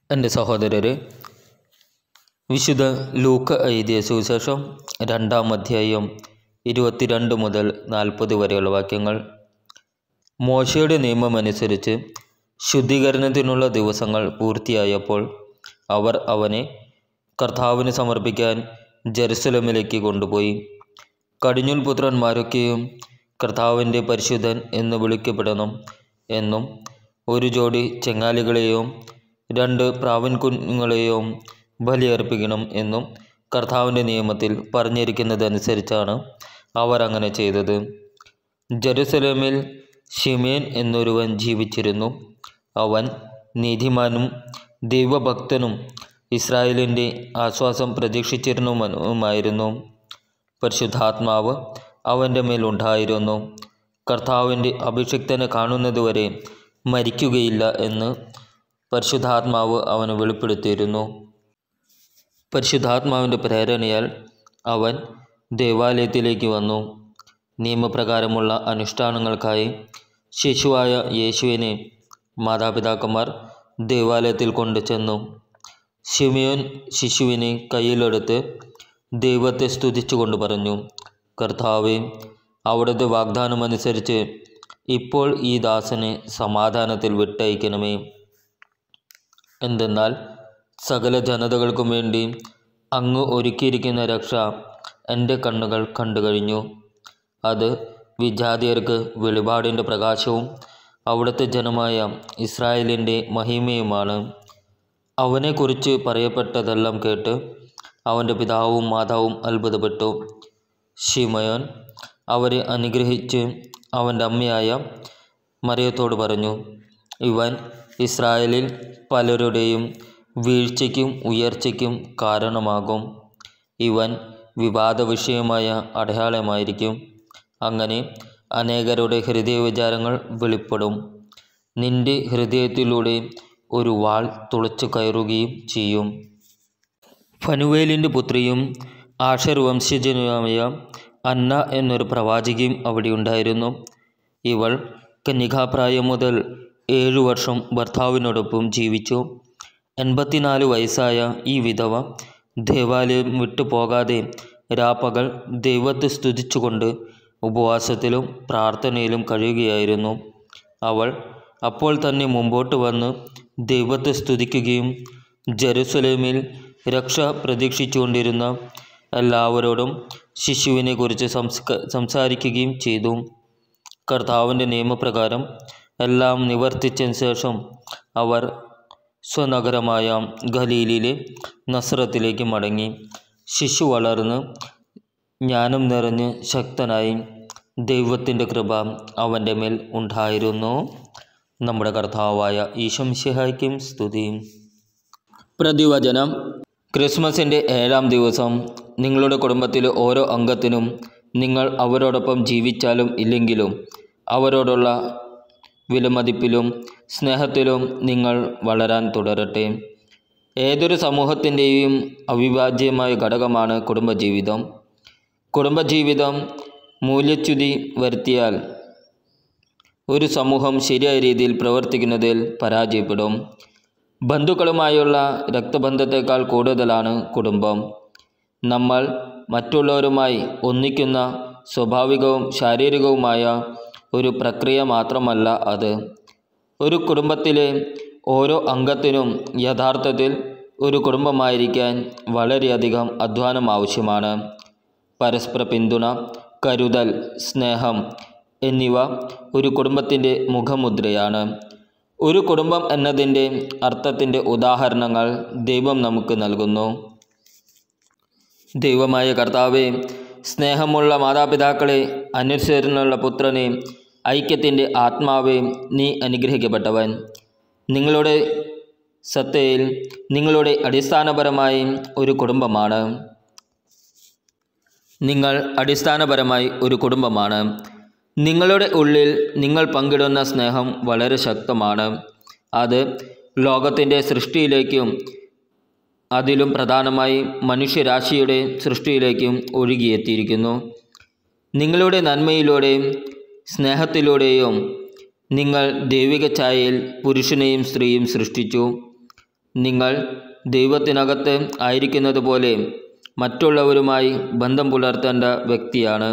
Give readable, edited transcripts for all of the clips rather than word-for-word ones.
എൻ്റെ സഹോദരരെ, വിശുദ്ധ ലൂക്ക എഴുതിയ സുവിശേഷം 2-ാം അധ്യായം 22 മുതൽ 40 വരെയുള്ള വാക്യങ്ങൾ. മോശയുടെ നിയമമനുസരിച്ച് ശുദ്ധീകരണത്തിനുള്ള ദിവസങ്ങൾ പൂർത്തിയായപ്പോൾ അവർ അവനെ കർത്താവിന് സമർപ്പിക്കാൻ ജെറുസലേമിലേക്ക് കൊണ്ടുപോയി. കടിഞ്ഞൂൽ പുത്രന്മാരൊക്കെയും കർത്താവിൻ്റെ പരിശുദ്ധൻ എന്ന് വിളിക്കപ്പെടണം എന്നും ഒരു ജോഡി ചെങ്ങാലികളെയും 2 പ്രാവിൻ കുഞ്ഞുങ്ങളെയും ബലിയർപ്പിക്കണം എന്നും കർത്താവിൻ്റെ നിയമത്തിൽ പറഞ്ഞിരിക്കുന്നതനുസരിച്ചാണ് അവർ അങ്ങനെ ചെയ്തത്. ജെറുസലേമിൽ ശിമയോൻ എന്നൊരുവൻ ജീവിച്ചിരുന്നു. അവൻ നീതിമാനും ദൈവഭക്തനും ഇസ്രായേലിൻ്റെ ആശ്വാസം പ്രതീക്ഷിച്ചിരുന്നവനുമായിരുന്നു. പരിശുദ്ധാത്മാവ് അവൻ്റെ മേലുണ്ടായിരുന്നു. കർത്താവിൻ്റെ അഭിഷിക്തനെ കാണുന്നതുവരെ മരിക്കുകയില്ല എന്ന് പരിശുദ്ധാത്മാവ് അവന് വെളിപ്പെടുത്തിയിരുന്നു. പരിശുദ്ധാത്മാവിൻ്റെ പ്രേരണയാൽ അവൻ ദേവാലയത്തിലേക്ക് വന്നു. നിയമപ്രകാരമുള്ള അനുഷ്ഠാനങ്ങൾക്കായി ശിശുവായ യേശുവിനെ മാതാപിതാക്കന്മാർ ദേവാലയത്തിൽ കൊണ്ടുചെന്നു. ശിമയോൻ ശിശുവിനെ കയ്യിലെടുത്ത് ദൈവത്തെ സ്തുതിച്ചുകൊണ്ട് പറഞ്ഞു, കർത്താവേ, അവിടുത്തെ വാഗ്ദാനമനുസരിച്ച് ഇപ്പോൾ ഈ ദാസനെ സമാധാനത്തിൽ വിട്ടയക്കണമേ. എന്തെന്നാൽ സകല ജനതകൾക്കും വേണ്ടി അങ്ങ് ഒരുക്കിയിരിക്കുന്ന രക്ഷ എൻ്റെ കണ്ണുകൾ കണ്ടു കഴിഞ്ഞു. അത് വിജാതിയർക്ക് വെളിപാടിൻ്റെ പ്രകാശവും അവിടുത്തെ ജനമായ ഇസ്രായേലിൻ്റെ മഹിമയുമാണ്. അവനെക്കുറിച്ച് പറയപ്പെട്ടതെല്ലാം കേട്ട് അവൻ്റെ പിതാവും മാതാവും അത്ഭുതപ്പെട്ടു. ശിമയോൻ അവരെ അനുഗ്രഹിച്ച് അവൻ്റെ അമ്മയായ മറിയത്തോട് പറഞ്ഞു, ഇവൻ ഇസ്രായേലിൽ പലരുടെയും വീഴ്ചയ്ക്കും ഉയർച്ചയ്ക്കും കാരണമാകും. ഇവൻ വിവാദ വിഷയമായ അടയാളമായിരിക്കും. അങ്ങനെ അനേകരുടെ ഹൃദയവിചാരങ്ങൾ വെളിപ്പെടും. നിന്റെ ഹൃദയത്തിലൂടെ ഒരു വാൾ തുളച്ചു കയറുകയും ചെയ്യും. ഫനുവേലിൻ്റെ പുത്രിയും ആഷർ വംശജനുമായ അന്ന എന്നൊരു പ്രവാചകിയും അവിടെ ഉണ്ടായിരുന്നു. ഇവൾ കന്യകാപ്രായം മുതൽ 7 വർഷം ഭർത്താവിനോടൊപ്പം ജീവിച്ചു. 84 വയസ്സായ ഈ വിധവ ദേവാലയം വിട്ടുപോകാതെ രാപ്പകൽ ദൈവത്തെ സ്തുതിച്ചുകൊണ്ട് ഉപവാസത്തിലും പ്രാർത്ഥനയിലും കഴിയുകയായിരുന്നു. അവൾ അപ്പോൾ തന്നെ മുമ്പോട്ട് വന്ന് ദൈവത്തെ സ്തുതിക്കുകയും ജെറുസലേമിൽ രക്ഷ പ്രതീക്ഷിച്ചുകൊണ്ടിരുന്ന എല്ലാവരോടും ശിശുവിനെക്കുറിച്ച് സംസാരിക്കുകയും ചെയ്തു. കർത്താവിൻ്റെ നിയമപ്രകാരം എല്ലാം നിവർത്തിച്ചതിന് ശേഷം അവർ സ്വനഗരമായ ഗലീലയിലെ നസ്രത്തിലേക്ക് മടങ്ങി. ശിശു വളർന്ന് ജ്ഞാനം നിറഞ്ഞ് ശക്തനായി. ദൈവത്തിൻ്റെ കൃപ അവൻ്റെ മേൽ ഉണ്ടായിരുന്നു. നമ്മുടെ കർത്താവായ ഈശോ മിശിഹായ്ക്കും സ്തുതി. പ്രതിവചനം. ക്രിസ്മസിൻ്റെ 7-ാം ദിവസം നിങ്ങളുടെ കുടുംബത്തിലെ ഓരോ അംഗത്തിനും നിങ്ങൾ അവരോടൊപ്പം ജീവിച്ചാലും ഇല്ലെങ്കിലും അവരോടുള്ള വിലമതിപ്പിലും സ്നേഹത്തിലും നിങ്ങൾ വളരാൻ തുടരട്ടെ. ഏതൊരു സമൂഹത്തിൻ്റെയും അവിഭാജ്യമായ ഘടകമാണ് കുടുംബജീവിതം. കുടുംബജീവിതം മൂല്യച്യുതി വരുത്തിയാൽ ഒരു സമൂഹം ശരിയായ രീതിയിൽ പ്രവർത്തിക്കുന്നതിൽ പരാജയപ്പെടും. ബന്ധുക്കളുമായുള്ള രക്തബന്ധത്തേക്കാൾ കൂടുതലാണ് കുടുംബം. നമ്മൾ മറ്റുള്ളവരുമായി ഒന്നിക്കുന്ന സ്വാഭാവികവും ശാരീരികവുമായ ഒരു പ്രക്രിയ മാത്രമല്ല അത്. ഒരു കുടുംബത്തിലെ ഓരോ അംഗത്തിനും യഥാർത്ഥത്തിൽ ഒരു കുടുംബമായിരിക്കാൻ വളരെയധികം അധ്വാനം ആവശ്യമാണ്. പരസ്പര പിന്തുണ, കരുതൽ, സ്നേഹം എന്നിവ ഒരു കുടുംബത്തിൻ്റെ മുഖമുദ്രയാണ്. ഒരു കുടുംബം എന്നതിൻ്റെ അർത്ഥത്തിൻ്റെ ഉദാഹരണങ്ങൾ ദൈവം നമുക്ക് നൽകുന്നു. ദൈവമായ കർത്താവേ, സ്നേഹമുള്ള മാതാപിതാക്കളെ, അനുസരണയുള്ള പുത്രനെ, ഐക്യത്തിൻ്റെ ആത്മാവേ, നീ അനുഗ്രഹിക്കപ്പെട്ടവൻ. നിങ്ങളുടെ സത്തയിൽ നിങ്ങളുടെ അടിസ്ഥാനപരമായി ഒരു കുടുംബമാണ്. നിങ്ങൾ അടിസ്ഥാനപരമായി ഒരു കുടുംബമാണ്. നിങ്ങളുടെ ഉള്ളിൽ നിങ്ങൾ പങ്കിടുന്ന സ്നേഹം വളരെ ശക്തമാണ്. അത് ലോകത്തിൻ്റെ സൃഷ്ടിയിലേക്കും അതിലും പ്രധാനമായി മനുഷ്യരാശിയുടെ സൃഷ്ടിയിലേക്കും ഒഴുകിയെത്തിയിരിക്കുന്നു. നിങ്ങളുടെ നന്മയിലൂടെയും സ്നേഹത്തിലൂടെയും നിങ്ങൾ ദൈവിക ഛായയിൽ പുരുഷനെയും സ്ത്രീയും സൃഷ്ടിച്ചു. നിങ്ങൾ ദൈവത്തിനകത്ത് ആയിരിക്കുന്നത് പോലെ മറ്റുള്ളവരുമായി ബന്ധം പുലർത്തേണ്ട വ്യക്തിയാണ്.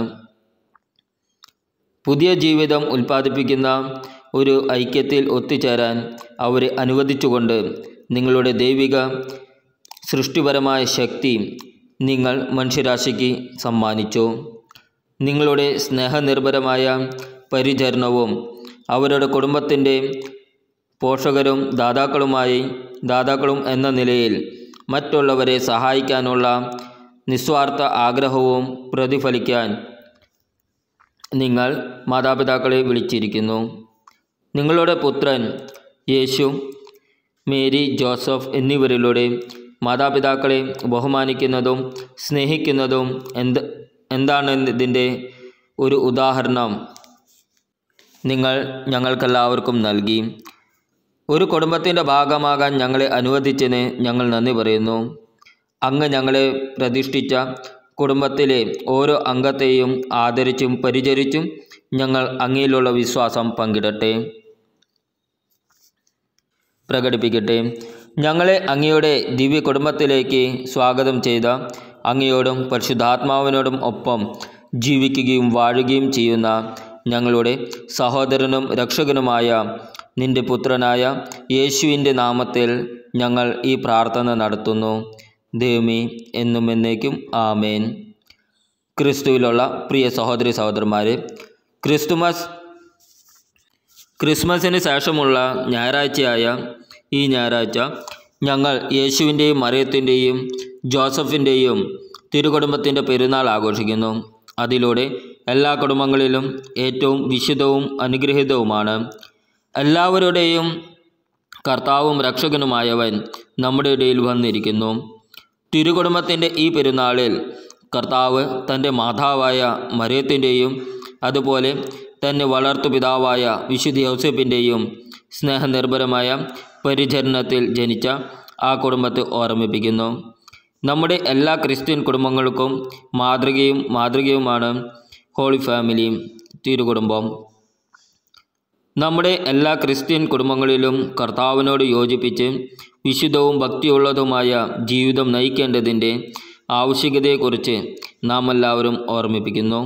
പുതിയ ജീവിതം ഉൽപ്പാദിപ്പിക്കുന്ന ഒരു ഐക്യത്തിൽ ഒത്തുചേരാൻ അവരെ അനുവദിച്ചുകൊണ്ട് നിങ്ങളുടെ ദൈവിക സൃഷ്ടിപരമായ ശക്തി നിങ്ങൾ മനുഷ്യരാശിക്ക് സമ്മാനിച്ചു. നിങ്ങളുടെ സ്നേഹനിർഭരമായ പരിചരണവും അവരുടെ കുടുംബത്തിൻ്റെ പോഷകരും ദാതാക്കളും എന്ന നിലയിൽ മറ്റുള്ളവരെ സഹായിക്കാനുള്ള നിസ്വാർത്ഥ ആഗ്രഹവും പ്രതിഫലിക്കാൻ നിങ്ങൾ മാതാപിതാക്കളെ വിളിച്ചിരിക്കുന്നു. നിങ്ങളുടെ പുത്രൻ യേശു, മേരി, ജോസഫ് എന്നിവരിലൂടെ മാതാപിതാക്കളെ ബഹുമാനിക്കുന്നതും സ്നേഹിക്കുന്നതും എന്താണെന്നതിൻ്റെ ഒരു ഉദാഹരണം നിങ്ങൾ ഞങ്ങൾക്കെല്ലാവർക്കും നൽകി. ഒരു കുടുംബത്തിൻ്റെ ഭാഗമാകാൻ ഞങ്ങളെ അനുവദിച്ചതിന് ഞങ്ങൾ നന്ദി പറയുന്നു. അങ്ങ് ഞങ്ങളെ പ്രതിഷ്ഠിച്ച കുടുംബത്തിലെ ഓരോ അംഗത്തെയും ആദരിച്ചും പരിചരിച്ചും ഞങ്ങൾ അങ്ങയിലുള്ള വിശ്വാസം പ്രകടിപ്പിക്കട്ടെ. ഞങ്ങളെ അങ്ങയുടെ ദിവ്യ കുടുംബത്തിലേക്ക് സ്വാഗതം ചെയ്ത അങ്ങയോടും പരിശുദ്ധാത്മാവിനോടും ഒപ്പം ജീവിക്കുകയും വാഴുകയും ചെയ്യുന്ന ഞങ്ങളുടെ സഹോദരനും രക്ഷകനുമായ നിൻ്റെ പുത്രനായ യേശുവിൻ്റെ നാമത്തിൽ ഞങ്ങൾ ഈ പ്രാർത്ഥന നടത്തുന്നു. ദൈവമേ, എന്നും എന്നേക്കും ആമേൻ. ക്രിസ്തുവിലുള്ള പ്രിയ സഹോദരി സഹോദരന്മാരെ, ക്രിസ്മസിന് ശേഷമുള്ള ഞായറാഴ്ചയായ ഈ ഞായറാഴ്ച ഞങ്ങൾ യേശുവിൻ്റെയും മറിയത്തിൻ്റെയും ജോസഫിൻ്റെയും തിരുകുടുംബത്തിൻ്റെ പെരുന്നാൾ ആഘോഷിക്കുന്നു. അതിലൂടെ എല്ലാ കുടുംബങ്ങളിലും ഏറ്റവും വിശുദ്ധവും അനുഗ്രഹീതവുമാണ്. എല്ലാവരുടെയും കർത്താവും രക്ഷകനുമായവൻ നമ്മുടെ ഇടയിൽ വന്നിരിക്കുന്നു. തിരുകുടുംബത്തിൻ്റെ ഈ പെരുന്നാളിൽ കർത്താവ് തൻ്റെ മാതാവായ മറിയത്തിൻ്റെയും അതുപോലെ തന്നെ വളർത്തുപിതാവായ വിശുദ്ധ യോസേപ്പിൻ്റെയും സ്നേഹനിർഭരമായ പരിചരണത്തിൽ ജനിച്ച ആ കുടുംബത്തെ ഓർമ്മിപ്പിക്കുന്നു. നമ്മുടെ എല്ലാ ക്രിസ്ത്യൻ കുടുംബങ്ങൾക്കും മാതൃകയുമാണ് ഹോളി ഫാമിലി തിരുകുടുംബം. നമ്മുടെ എല്ലാ ക്രിസ്ത്യൻ കുടുംബങ്ങളിലും കർത്താവിനോട് യോജിപ്പിച്ച് വിശുദ്ധവും ഭക്തിയുള്ളതുമായ ജീവിതം നയിക്കേണ്ടതിൻ്റെ ആവശ്യകതയെക്കുറിച്ച് നാം എല്ലാവരും ഓർമ്മിപ്പിക്കുന്നു.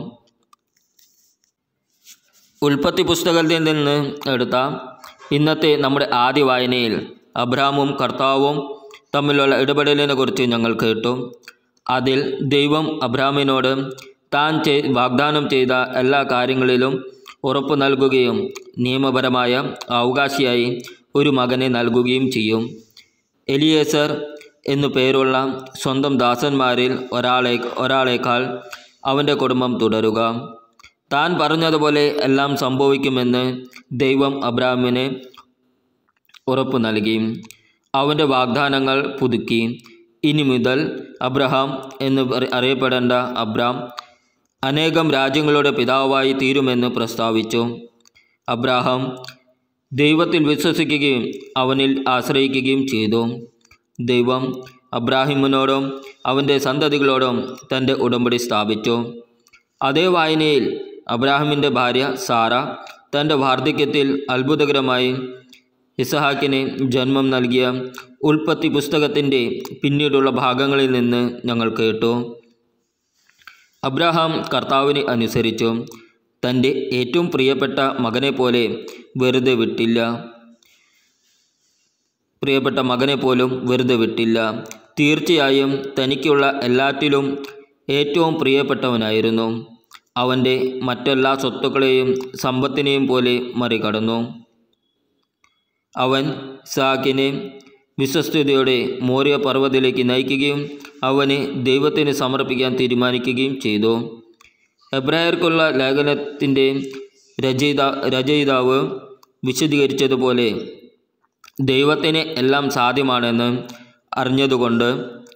ഉൽപ്പത്തി പുസ്തകത്തിൽ നിന്ന് എടുത്ത ഇന്നത്തെ നമ്മുടെ ആദ്യ വായനയിൽ അബ്രഹാമും കർത്താവും തമ്മിലുള്ള ഇടപെടലിനെ കുറിച്ച് ഞങ്ങൾ കേട്ടു. അതിൽ ദൈവം അബ്രഹാമിനോട് താൻ വാഗ്ദാനം ചെയ്ത എല്ലാ കാര്യങ്ങളിലും ഉറപ്പു നൽകുകയും നിയമപരമായ അവകാശിയായി ഒരു മകനെ നൽകുകയും ചെയ്യും. എലിയേസർ എന്നു പേരുള്ള സ്വന്തം ദാസന്മാരിൽ ഒരാളേക്കാൾ അവൻ്റെ കുടുംബം തുടരുക. താൻ പറഞ്ഞതുപോലെ എല്ലാം സംഭവിക്കുമെന്ന് ദൈവം അബ്രഹാമിന് ഉറപ്പു നൽകി. അവൻ്റെ വാഗ്ദാനങ്ങൾ പുതുക്കി. ഇനി മുതൽ അബ്രഹാം എന്ന് അറിയപ്പെടേണ്ട അബ്രാം അനേകം രാജ്യങ്ങളുടെ പിതാവായി തീരുമെന്ന് പ്രസ്താവിച്ചു. അബ്രഹാം ദൈവത്തിൽ വിശ്വസിക്കുകയും അവനിൽ ആശ്രയിക്കുകയും ചെയ്തു. ദൈവം അബ്രാഹിമിനോടും അവൻ്റെ സന്തതികളോടും തൻ്റെ ഉടമ്പടി സ്ഥാപിച്ചു. അതേ വായനയിൽ അബ്രാഹിമിൻ്റെ ഭാര്യ സാറ തൻ്റെ വാർദ്ധക്യത്തിൽ അത്ഭുതകരമായി ഇസഹാക്കിന് ജന്മം നൽകിയ ഉൽപ്പത്തി പുസ്തകത്തിൻ്റെ പിന്നീടുള്ള ഭാഗങ്ങളിൽ നിന്ന് ഞങ്ങൾ കേട്ടു. അബ്രഹാം കർത്താവിനെ അനുസരിച്ചു. തൻ്റെ ഏറ്റവും പ്രിയപ്പെട്ട മകനെ പോലും വെറുതെ വിട്ടില്ല. തീർച്ചയായും തനിക്കുള്ള എല്ലാറ്റിലും ഏറ്റവും പ്രിയപ്പെട്ടവനായിരുന്നു. അവൻ്റെ മറ്റെല്ലാ സ്വത്തുക്കളെയും സമ്പത്തിനെയും പോലെ മറികടന്നു. അവൻ ഇസ്ഹാക്കിനെ വിശ്വസ്തയോടെ മോറിയ പർവ്വതത്തിലേക്ക് നയിക്കുകയും അവനെ ദൈവത്തിന് സമർപ്പിക്കാൻ തീരുമാനിക്കുകയും ചെയ്തു. എബ്രായർക്കുള്ള ലേഖനത്തിൻ്റെ രചയിതാവ് വിശദീകരിച്ചതുപോലെ ദൈവത്തിന് എല്ലാം സാധ്യമാണെന്ന് അറിഞ്ഞതുകൊണ്ട്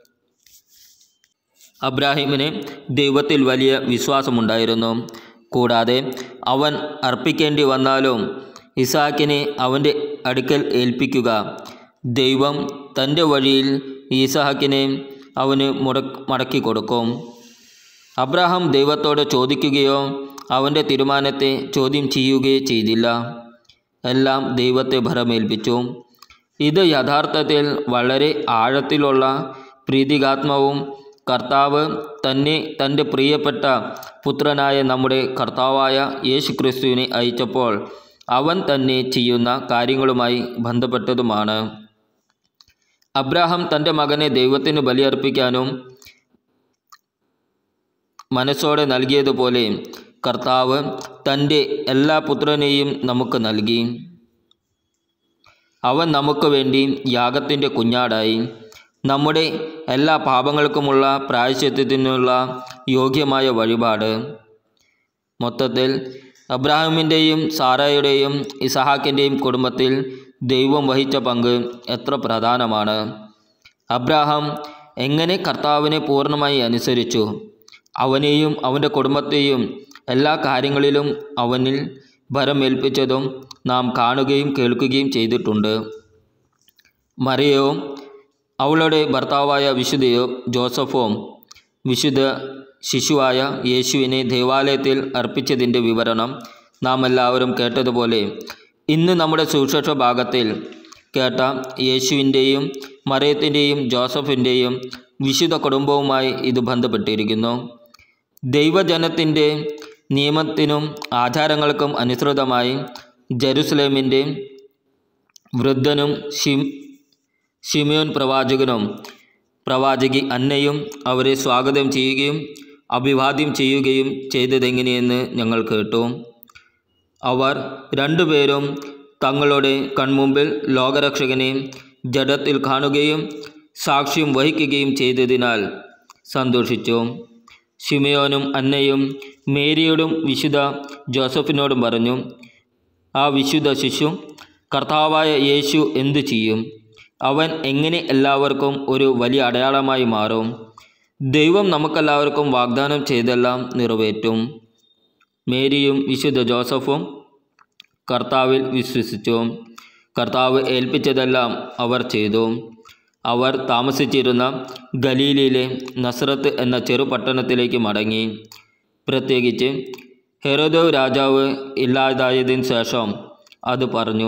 അബ്രാഹിമിന് ദൈവത്തിൽ വലിയ വിശ്വാസമുണ്ടായിരുന്നു. കൂടാതെ അവൻ അർപ്പിക്കേണ്ടി വന്നാലും ഇസ്ഹാക്കിനെ അവൻ്റെ അടുക്കൽ ഏൽപ്പിക്കുക. ദൈവം തൻ്റെ വഴിയിൽ ഇസ്ഹാക്കിനെ അവന് മടക്കി കൊടുക്കും. അബ്രഹാം ദൈവത്തോട് ചോദിക്കുകയോ അവൻ്റെ തീരുമാനത്തെ ചോദ്യം ചെയ്യുകയോ ചെയ്തില്ല. എല്ലാം ദൈവത്തെ ഭരമേൽപ്പിച്ചു. ഇത് യഥാർത്ഥത്തിൽ വളരെ ആഴത്തിലുള്ള പ്രീതികാത്മവും കർത്താവ് തന്നെ തൻ്റെ പ്രിയപ്പെട്ട പുത്രനായ നമ്മുടെ കർത്താവായ യേശു ക്രിസ്തുവിനെ അയച്ചപ്പോൾ അവൻ തന്നെ ചെയ്യുന്ന കാര്യങ്ങളുമായി ബന്ധപ്പെട്ടതുമാണ്. അബ്രാഹാം തൻ്റെ മകനെ ദൈവത്തിന് ബലിയർപ്പിക്കാനും മനസ്സോടെ നൽകിയതുപോലെ കർത്താവ് തൻ്റെ എല്ലാ പുത്രനെയും നമുക്ക് നൽകി. അവൻ നമുക്ക് വേണ്ടി യാഗത്തിൻ്റെ കുഞ്ഞാടായി. നമ്മുടെ എല്ലാ പാപങ്ങൾക്കുമുള്ള പ്രായശ്ചിത്തത്തിനുള്ള യോഗ്യമായ വഴിപാട്. മൊത്തത്തിൽ അബ്രാഹാമിൻ്റെയും സാറായുടെയും ഇസഹാക്കിൻ്റെയും കുടുംബത്തിൽ ദൈവം വഹിച്ച പങ്ക് എത്ര പ്രധാനമാണ്. അബ്രാഹാം എങ്ങനെ കർത്താവിനെ പൂർണ്ണമായി അനുസരിച്ചു, അവനെയും അവൻ്റെ കുടുംബത്തെയും എല്ലാ കാര്യങ്ങളിലും അവനിൽ ഭരമേൽപ്പിച്ചതും നാം കാണുകയും കേൾക്കുകയും ചെയ്തിട്ടുണ്ട്. മറിയവും അവളുടെ ഭർത്താവായ വിശുദ്ധ ജോസഫും വിശുദ്ധ ശിശുവായ യേശുവിനെ ദേവാലയത്തിൽ അർപ്പിച്ചതിൻ്റെ വിവരണം നാം എല്ലാവരും കേട്ടതുപോലെ ഇന്ന് നമ്മുടെ സുവിശേഷ ഭാഗത്തിൽ കേട്ട യേശുവിൻ്റെയും മറിയത്തിൻ്റെയും ജോസഫിൻ്റെയും വിശുദ്ധ കുടുംബവുമായി ഇത് ബന്ധപ്പെട്ടിരിക്കുന്നു. ദൈവജനത്തിൻ്റെ നിയമത്തിനും ആചാരങ്ങൾക്കും അനുസൃതമായി ജെറുസലേമിൻ്റെ വൃദ്ധനും ശിമയോൻ പ്രവാചകനും പ്രവാചകി അന്നയും അവരെ സ്വാഗതം ചെയ്യുകയും അഭിവാദ്യം ചെയ്യുകയും ചെയ്തതെങ്ങനെയെന്ന് ഞങ്ങൾ കേട്ടു. അവർ രണ്ടുപേരും തങ്ങളുടെ കൺമുമ്പിൽ ലോകരക്ഷകനെ ജഡത്തിൽ കാണുകയും സാക്ഷ്യം വഹിക്കുകയും ചെയ്തതിനാൽ സന്തോഷിച്ചു. ശിമയോനും അന്നയും മേരിയോടും വിശുദ്ധ ജോസഫിനോടും പറഞ്ഞു, ആ വിശുദ്ധ ശിശു കർത്താവായ യേശു എന്തു ചെയ്യും? അവൻ എങ്ങനെ എല്ലാവർക്കും ഒരു വലിയ അടയാളമായി മാറും? ദൈവം നമുക്കെല്ലാവർക്കും വാഗ്ദാനം ചെയ്തെല്ലാം നിറവേറ്റും. മേരിയും വിശുദ്ധ ജോസഫും കർത്താവിൽ വിശ്വസിച്ചു. കർത്താവ് ഏൽപ്പിച്ചതെല്ലാം അവർ ചെയ്തു. അവർ താമസിച്ചിരുന്ന ഗലീലയിലെ നസ്രത്ത് എന്ന ചെറുപട്ടണത്തിലേക്ക് മടങ്ങി. പ്രത്യേകിച്ച് ഹെരോദോ രാജാവ് ഇല്ലാതായതിനു ശേഷം അത് പറഞ്ഞു.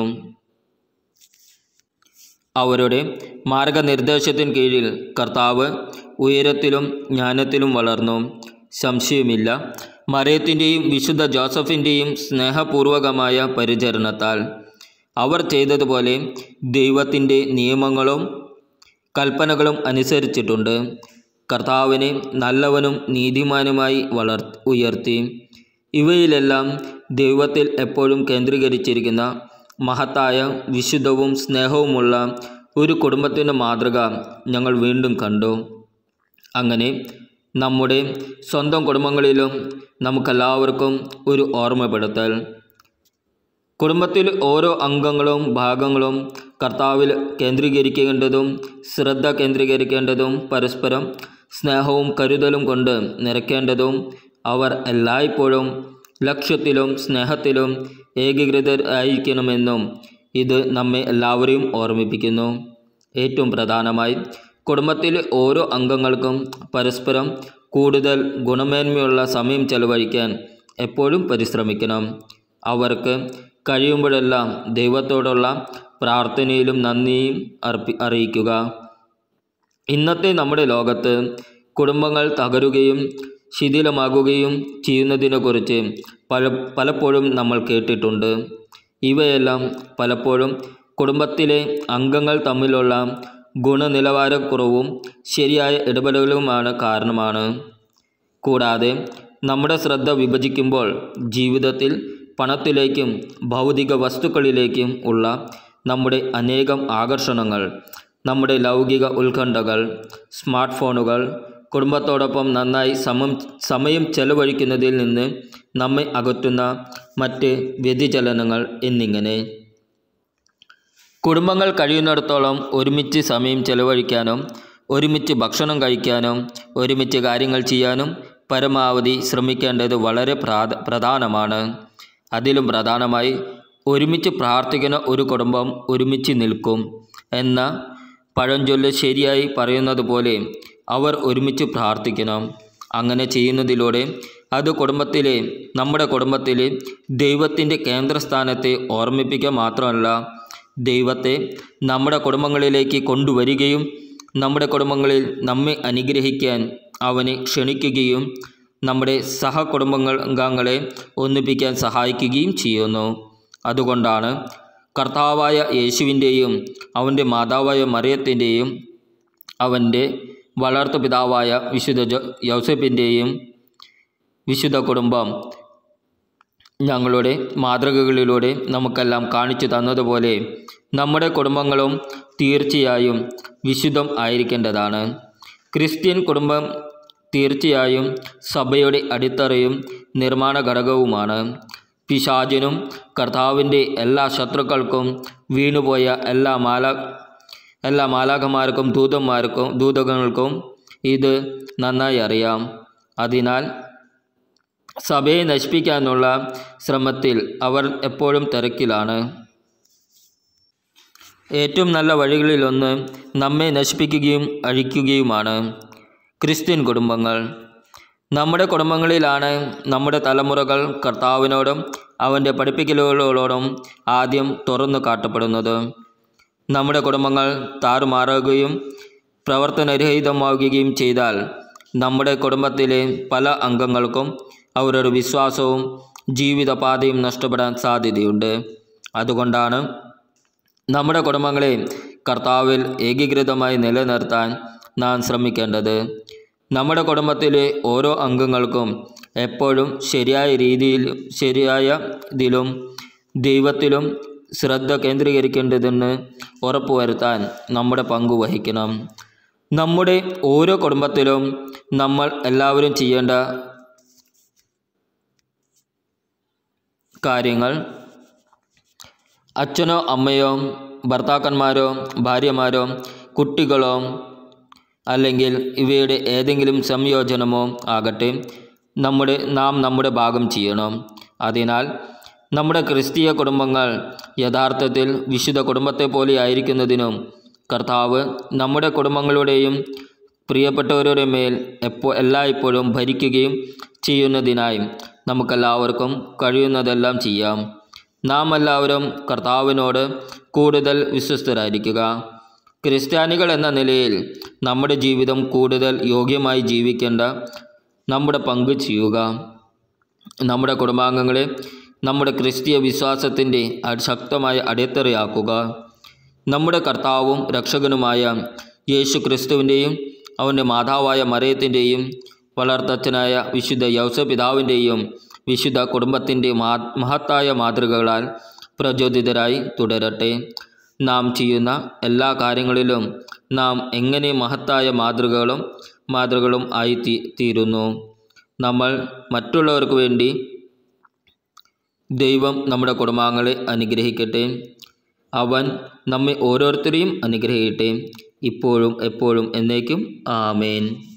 അവരുടെ മാർഗനിർദ്ദേശത്തിന് കീഴിൽ കർത്താവ് ഉയരത്തിലും ജ്ഞാനത്തിലും വളർന്നു. സംശയമില്ല, മറിയത്തിൻ്റെയും വിശുദ്ധ ജോസഫിൻ്റെയും സ്നേഹപൂർവകമായ പരിചരണത്താൽ. അവർ ചെയ്തതുപോലെ ദൈവത്തിൻ്റെ നിയമങ്ങളും കൽപ്പനകളും അനുസരിച്ചിട്ടുണ്ട്. കർത്താവിനെ നല്ലവനും നീതിമാനുമായി ഉയർത്തി. ഇവയിലെല്ലാം ദൈവത്തിൽ എപ്പോഴും കേന്ദ്രീകരിച്ചിരിക്കുന്ന മഹത്തായ വിശുദ്ധവും സ്നേഹവുമുള്ള ഒരു കുടുംബത്തിൻ്റെ മാതൃക ഞങ്ങൾ വീണ്ടും കണ്ടു. അങ്ങനെ നമ്മുടെ സ്വന്തം കുടുംബങ്ങളിലും നമുക്കെല്ലാവർക്കും ഒരു ഓർമ്മപ്പെടുത്തൽ. കുടുംബത്തിൽ ഓരോ അംഗങ്ങളും ഭാഗങ്ങളും കർത്താവിൽ കേന്ദ്രീകരിക്കേണ്ടതും ശ്രദ്ധ കേന്ദ്രീകരിക്കേണ്ടതും പരസ്പരം സ്നേഹവും കരുതലും കൊണ്ട് നിറയ്ക്കേണ്ടതും അവർ എല്ലായ്പ്പോഴും ലക്ഷ്യത്തിലും സ്നേഹത്തിലും ഏകീകൃതരായിരിക്കണമെന്നും ഇത് നമ്മെ എല്ലാവരെയും ഓർമ്മിപ്പിക്കുന്നു. ഏറ്റവും പ്രധാനമായി കുടുംബത്തിലെ ഓരോ അംഗങ്ങൾക്കും പരസ്പരം കൂടുതൽ ഗുണമേന്മയുള്ള സമയം ചെലവഴിക്കാൻ എപ്പോഴും പരിശ്രമിക്കണം. അവർക്ക് കഴിയുമ്പോഴെല്ലാം ദൈവത്തോടുള്ള പ്രാർത്ഥനയിലും നന്ദിയും അറിയിക്കുക. ഇന്നത്തെ നമ്മുടെ ലോകത്ത് കുടുംബങ്ങൾ തകരുകയും ശിഥിലമാകുകയും ചെയ്യുന്നതിനെക്കുറിച്ച് പലപ്പോഴും നമ്മൾ കേട്ടിട്ടുണ്ട്. ഇവയെല്ലാം പലപ്പോഴും കുടുംബത്തിലെ അംഗങ്ങൾ തമ്മിലുള്ള ഗുണനിലവാരക്കുറവും ശരിയായ ഇടപെടലുമാണ് കാരണമാണ്. കൂടാതെ നമ്മുടെ ശ്രദ്ധ വിഭജിക്കുമ്പോൾ ജീവിതത്തിൽ പണത്തിലേക്കും ഭൗതിക വസ്തുക്കളിലേക്കും ഉള്ള നമ്മുടെ അനേകം ആകർഷണങ്ങൾ, നമ്മുടെ ലൗകിക ഉത്കണ്ഠകൾ, സ്മാർട്ട് ഫോണുകൾ, കുടുംബത്തോടൊപ്പം നന്നായി സമയം ചെലവഴിക്കുന്നതിൽ നിന്ന് നമ്മെ അകറ്റുന്ന മറ്റ് വ്യതിചലനങ്ങൾ എന്നിങ്ങനെ. കുടുംബങ്ങൾ കഴിയുന്നിടത്തോളം ഒരുമിച്ച് സമയം ചെലവഴിക്കാനും ഒരുമിച്ച് ഭക്ഷണം കഴിക്കാനും ഒരുമിച്ച് കാര്യങ്ങൾ ചെയ്യാനും പരമാവധി ശ്രമിക്കേണ്ടത് വളരെ പ്രധാനമാണ്. അതിലും പ്രധാനമായി ഒരുമിച്ച് പ്രാർത്ഥിക്കുന്ന ഒരു കുടുംബം ഒരുമിച്ച് നിൽക്കും എന്ന പഴഞ്ചൊല്ല് ശരിയായി പറയുന്നത് പോലെ അവർ ഒരുമിച്ച് പ്രാർത്ഥിക്കണം. അങ്ങനെ ചെയ്യുന്നതിലൂടെ അത് നമ്മുടെ കുടുംബത്തിലെ ദൈവത്തിൻ്റെ കേന്ദ്രസ്ഥാനത്തെ ഓർമ്മിപ്പിക്കുക മാത്രമല്ല, ദൈവത്തെ നമ്മുടെ കുടുംബങ്ങളിലേക്ക് കൊണ്ടുവരികയും നമ്മുടെ കുടുംബങ്ങളിൽ നമ്മെ അനുഗ്രഹിക്കാൻ അവനെ ക്ഷണിക്കുകയും നമ്മുടെ സഹകുടുംബാംഗങ്ങളെ ഒന്നിപ്പിക്കാൻ സഹായിക്കുകയും ചെയ്യുന്നു. അതുകൊണ്ടാണ് കർത്താവായ യേശുവിൻ്റെയും അവൻ്റെ മാതാവായ മറിയത്തിൻ്റെയും അവൻ്റെ വളർത്തു പിതാവായ വിശുദ്ധ യൗസേപ്പിൻ്റെയും വിശുദ്ധ കുടുംബം ഞങ്ങളുടെ മാതൃകകളിലൂടെ നമുക്കെല്ലാം കാണിച്ചു തന്നതുപോലെ നമ്മുടെ കുടുംബങ്ങളും തീർച്ചയായും വിശുദ്ധം ആയിരിക്കേണ്ടതാണ്. ക്രിസ്ത്യൻ കുടുംബം തീർച്ചയായും സഭയുടെ അടിത്തറയും നിർമ്മാണ ഘടകവുമാണ്. പിശാചിനും കർത്താവിൻ്റെ എല്ലാ ശത്രുക്കൾക്കും വീണുപോയ എല്ലാ മാലാഖമാർക്കും ദൂതകൾക്കും ഇത് നന്നായി അറിയാം. അതിനാൽ സഭയെ നശിപ്പിക്കാനുള്ള ശ്രമത്തിൽ അവർ എപ്പോഴും തിരക്കിലാണ്. ഏറ്റവും നല്ല വഴികളിലൊന്ന് നമ്മെ നശിപ്പിക്കുകയും അഴിക്കുകയുമാണ് ക്രിസ്ത്യൻ കുടുംബങ്ങൾ. നമ്മുടെ കുടുംബങ്ങളിലാണ് നമ്മുടെ തലമുറകൾ കർത്താവിനോടും അവൻ്റെ പഠിപ്പിക്കലുകളോടും ആദ്യം തുറന്നു കാട്ടപ്പെടുന്നത്. നമ്മുടെ കുടുംബങ്ങൾ താറുമാറുകയും പ്രവർത്തനരഹിതമാവുകയും ചെയ്താൽ നമ്മുടെ കുടുംബത്തിലെ പല അംഗങ്ങൾക്കും അവരുടെ വിശ്വാസവും ജീവിതപാതയും നഷ്ടപ്പെടാൻ സാധ്യതയുണ്ട്. അതുകൊണ്ടാണ് നമ്മുടെ കുടുംബങ്ങളെ കർത്താവിൽ ഏകീകൃതമായി നിലനിർത്താൻ നാം ശ്രമിക്കേണ്ടത്. നമ്മുടെ കുടുംബത്തിലെ ഓരോ അംഗങ്ങൾക്കും എപ്പോഴും ശരിയായതിലും ദൈവത്തിലും ശ്രദ്ധ കേന്ദ്രീകരിക്കേണ്ടതെന്ന് ഉറപ്പുവരുത്താൻ നമ്മുടെ പങ്ക് വഹിക്കണം. നമ്മുടെ ഓരോ കുടുംബത്തിലും നമ്മൾ എല്ലാവരും ചെയ്യേണ്ട കാര്യങ്ങൾ അച്ഛനോ അമ്മയോ ഭർത്താക്കന്മാരോ ഭാര്യമാരോ കുട്ടികളോ അല്ലെങ്കിൽ ഇവയുടെ ഏതെങ്കിലും സംയോജനമോ ആകട്ടെ, നാം നമ്മുടെ ഭാഗം ചെയ്യണം. അതിനാൽ നമ്മുടെ ക്രിസ്തീയ കുടുംബങ്ങൾ യഥാർത്ഥത്തിൽ വിശുദ്ധ കുടുംബത്തെ പോലെ ആയിരിക്കുന്നതിനും കർത്താവ് നമ്മുടെ കുടുംബങ്ങളുടെയും പ്രിയപ്പെട്ടവരുടെ മേൽ എല്ലായ്പ്പോഴും ഭരിക്കുകയും ചെയ്യുന്നതിനായി നമുക്കെല്ലാവർക്കും കഴിയുന്നതെല്ലാം ചെയ്യാം. നാം എല്ലാവരും കർത്താവിനോട് കൂടുതൽ വിശ്വസ്തരായിരിക്കുക. ക്രിസ്ത്യാനികൾ എന്ന നിലയിൽ നമ്മുടെ ജീവിതം കൂടുതൽ യോഗ്യമായി ജീവിക്കേണ്ട നമ്മുടെ പങ്ക് ചെയ്യുക. നമ്മുടെ കുടുംബാംഗങ്ങളെ നമ്മുടെ ക്രിസ്തീയ വിശ്വാസത്തിൻ്റെ ശക്തമായ അടിത്തറയാക്കുക. നമ്മുടെ കർത്താവും രക്ഷകനുമായ യേശു ക്രിസ്തുവിൻ്റെയും അവൻ്റെ മാതാവായ മറിയത്തിൻ്റെയും വളർത്തച്ഛനായ വിശുദ്ധ യൗസേപ്പ് പിതാവിൻ്റെയും വിശുദ്ധ കുടുംബത്തിൻ്റെ മഹത്തായ മാതൃകകളാൽ പ്രചോദിതരായി തുടരട്ടെ. നാം ചെയ്യുന്ന എല്ലാ കാര്യങ്ങളിലും നാം എങ്ങനെ മഹത്തായ മാതൃകകളും ആയി തീരുന്നു. നമ്മൾ മറ്റുള്ളവർക്ക് വേണ്ടി ദൈവം നമ്മുടെ കുടുംബാംഗങ്ങളെ അനുഗ്രഹിക്കട്ടെ. അവൻ നമ്മെ ഓരോരുത്തരെയും അനുഗ്രഹിക്കട്ടെ, ഇപ്പോഴും എപ്പോഴും എന്നേക്കും. ആമേൻ.